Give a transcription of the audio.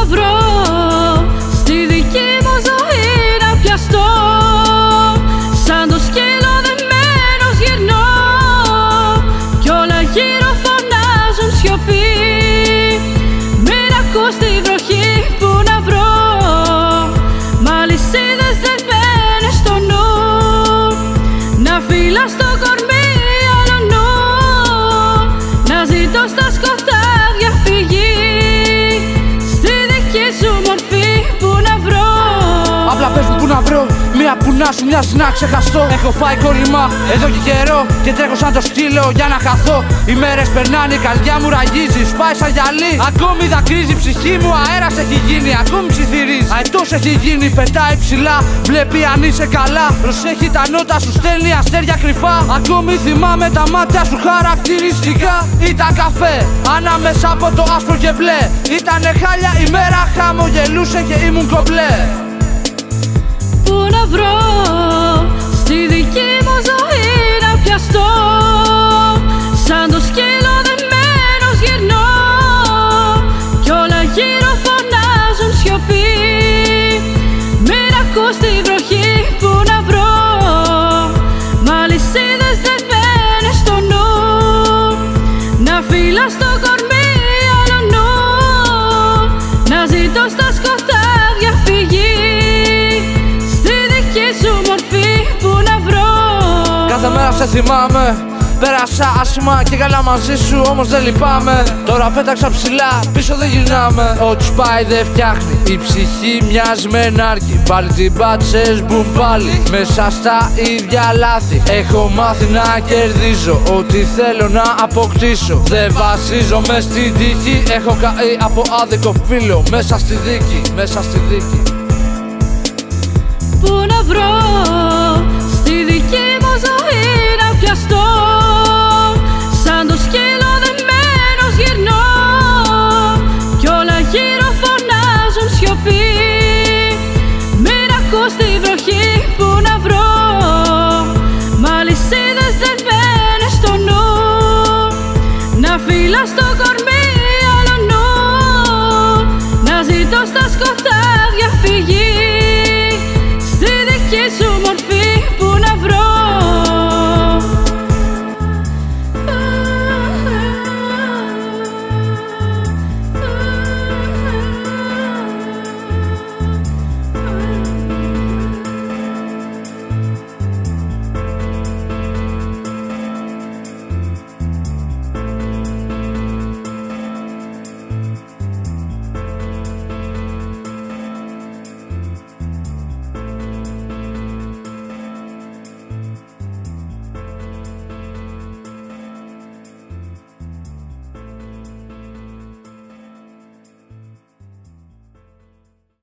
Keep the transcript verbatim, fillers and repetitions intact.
βρω στη δική μου ζωή να πιαστώ? Σαν το σκύλο δεμένος γυρνώ κι όλα γύρω φωνάζουν σιωπή. Μην ακούς τη βροχή που να βρω, μ' αλυσίδες δεμένες στο νου. Να φυλάς το κορμί αλλονού, να ζητώ στα σκοτάδια φυγή. Στη δική σου μορφή που να βρω. Απλά πες μου που να βρω, μία που να σου μοιάζει να ξεχαστώ. Έχω φάει κόλλημα εδώ και καιρό και τρέχω σαν το σκύλο για να χαθώ. Οι μέρες περνάνε, η καρδιά μου ραγίζει, σπάει σαν γυαλί. Ακόμη δακρύζει η ψυχή μου, αέρας έχει γίνει, ακόμη ψιθυρίζει. Αετός έχει γίνει, πετάει ψηλά, βλέπει αν είσαι καλά. Προσέχει τα νότα σου, στέλνει αστέρια κρυφά. Ακόμη θυμάμαι τα μάτια σου χαρακτηριστικά. Ήταν καφέ, ανάμεσα από το άσπρο και μπλε. Ήτανε χάλια η μέρα, χαμογελούσε και ήμουν κομπλέ. Πού να βρω στη δική μου ζωή να πιαστώ? Σαν το σκύλο δεμένος γυρνώ κι όλα γύρω φωνάζουν σιωπή. Μην ακούς τη βροχή που να βρω, μ' αλυσίδες δεμένες στο νου. Να φυλάς το κορμί αλλονού, να ζητώ στα σκοτάδια φυγή. Κάθε μέρα σε θυμάμαι, πέρασα άσχημα και καλά μαζί σου, όμως δεν λυπάμαι. Τώρα πέταξα ψηλά, πίσω δεν γυρνάμε. Ό,τι σπάει δεν φτιάχνει, η ψυχή μοιάζει με ενάρκη. Πάλι την πάτσες μπουν πάλι, μέσα στα ίδια λάθη. Έχω μάθει να κερδίζω, ό,τι θέλω να αποκτήσω. Δεν βασίζομαι στην τύχη, έχω καεί από άδικο φίλο. Μέσα στη δίκη, μέσα στη δίκη. Πού να βρω στη δική μου ζωή να πιαστώ? Σαν το σκύλο δεμένος γυρνώ κι όλα γύρω φωνάζουν σιωπή. Μην ακούς τη βροχή που να βρω, μ' αλυσίδες δεμένες στο νου. Να φυλάς το